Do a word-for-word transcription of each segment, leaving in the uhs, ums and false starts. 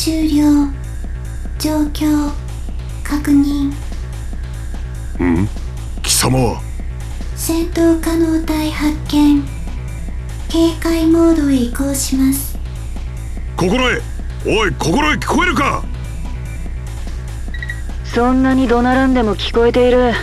終了。状況確認。 ん？貴様は？ 戦闘可能体発見。警戒モードへ移行します。 心得。おい、心得聞こえるか？ そんなに怒鳴らんでも聞こえている。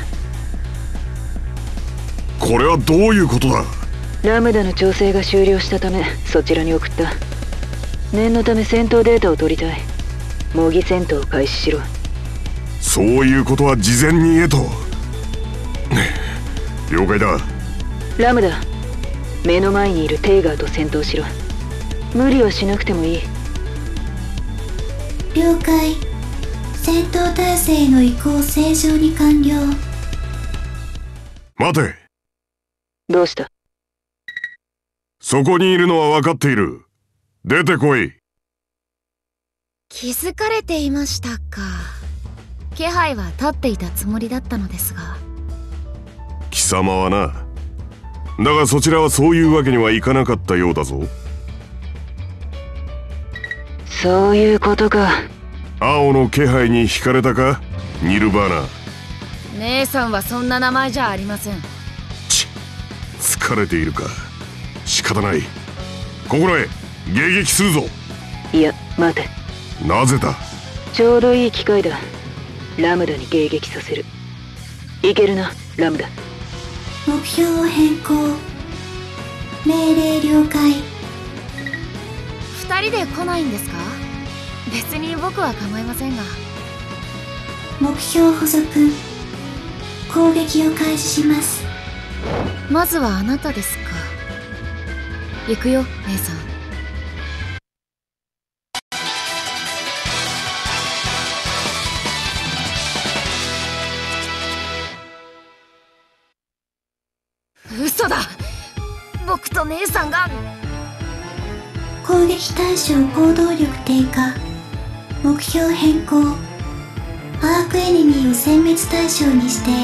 これはどういうことだ？ ラムダの調整が終了したためそちらに送った。念のため戦闘データを取りたい。模擬戦闘を開始しろ。 そういうことは事前に言えと。了解だ。 ラムダ、目の前にいるテイガーと戦闘しろ。無理はしなくてもいい。 了解。戦闘態勢への移行正常に完了。 待て。 どうした？ そこにいるのは分かっている。出てこい。 気づかれていましたか。気配は立っていたつもりだったのですが。 貴様はな。だがそちらはそういうわけにはいかなかったようだぞ。 そういうことか。 青の気配に惹かれたか、ニルバーナ。 姉さんはそんな名前じゃありません。 ち疲れているか。仕方ない。心得、迎撃するぞ。 いや、待て。 なぜだ？ ちょうどいい機会だ。ラムダに迎撃させる。いけるな、ラムダ。 目標を変更。命令了解。 二人で来ないんですか？別に僕は構いませんが。 目標補足。攻撃を開始します。 まずはあなたですか。行くよ、姉さん。嘘だ。僕と姉さんが。 攻撃対象行動力低下。目標変更。アークエネミーを殲滅対象に指定。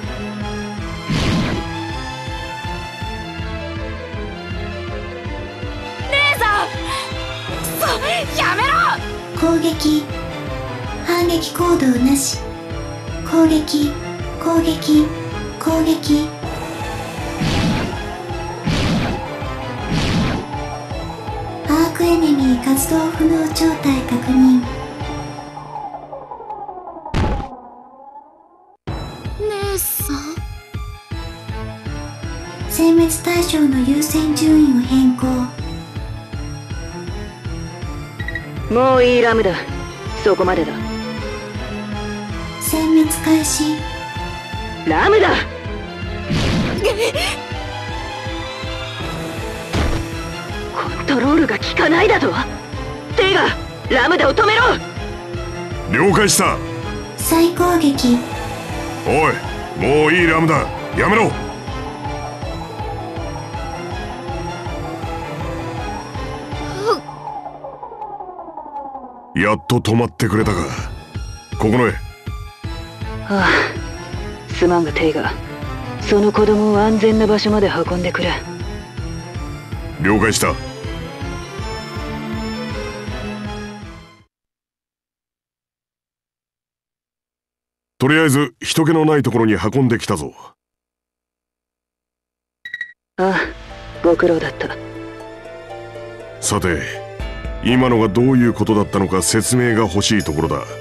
姉さん、くそ、やめろ。 攻撃。反撃行動なし。攻撃攻撃攻撃。アークエネミー活動不能状態確認。 姉さん。 殲滅対象の優先順位を変更。 もういい、ラムダ。そこまでだ。 殲滅開始。 ラムダコントロールが効かないだと。テイガー、ラムダを止めろ。 了解した。 再攻撃。 おい、もういいラムダ、やめろ。やっと止まってくれたか。心得。 ああ、すまんがテイガー、その子供を安全な場所まで運んでくれ。 了解した。とりあえず人気のないところに運んできたぞ。 ああ、ご苦労だった。 さて、今のがどういうことだったのか説明が欲しいところだ。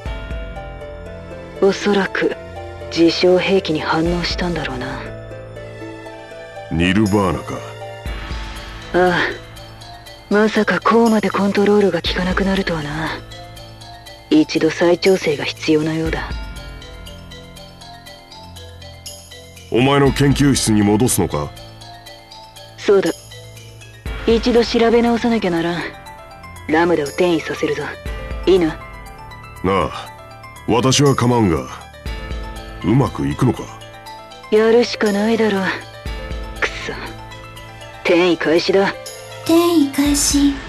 おそらく自傷兵器に反応したんだろうな。 ニルバーナか。 ああ、まさかこうまでコントロールが効かなくなるとはな。一度再調整が必要なようだ。 お前の研究室に戻すのか？ そうだ。一度調べ直さなきゃならん。ラムダを転移させるぞ。いいな？ なあ、私は構わんが、うまくいくのか？ やるしかないだろう。くそ。転移開始だ。 転移開始。